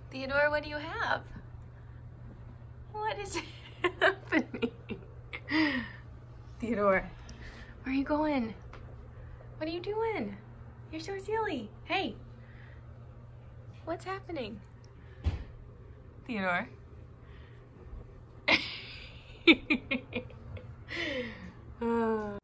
Theodore, what do you have? What is happening? Theodore, where are you going? What are you doing? You're so silly. Hey, what's happening? Theodore. Oh.